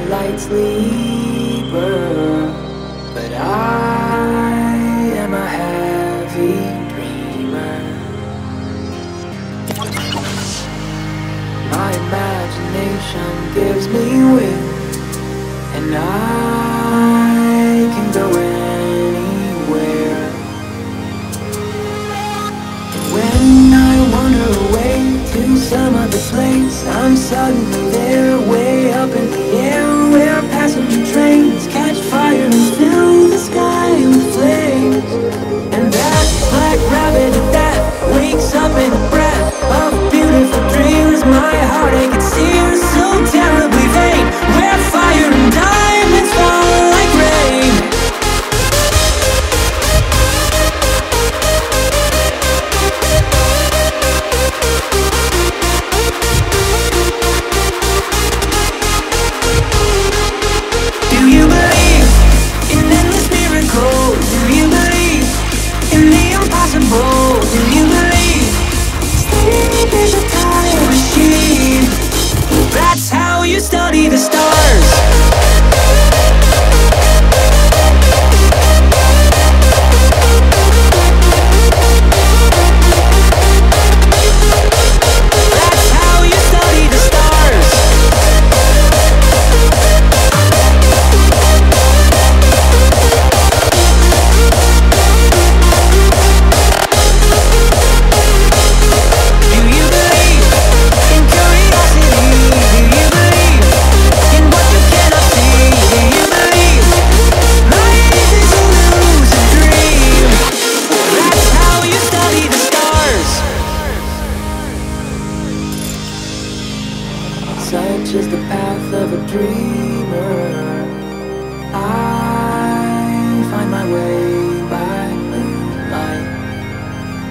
light sleeper, but I am a heavy dreamer. My imagination gives me wings, and I can go anywhere. When I wander away to some other place, I'm suddenly there, way up in the air, where passenger trains catch fire and fill the sky with flames. And that black rabbit that wakes up in a breath of beautiful dreams, my heartache, it seems so terribly vain, where fire and diamonds fall like rain. Do you believe in endless miracles? Do you believe in the impossible? Do you believe sleep is a time machine? That's how you study the stars. That's how you study the stars. Do you believe in curiosity? Do you believe in what you cannot see? Do you believe life is a lucid dream? That's how you study the stars. Such is the path of a dreamer. I find my way by moonlight.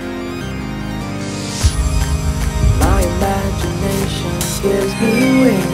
My imagination gives me wings,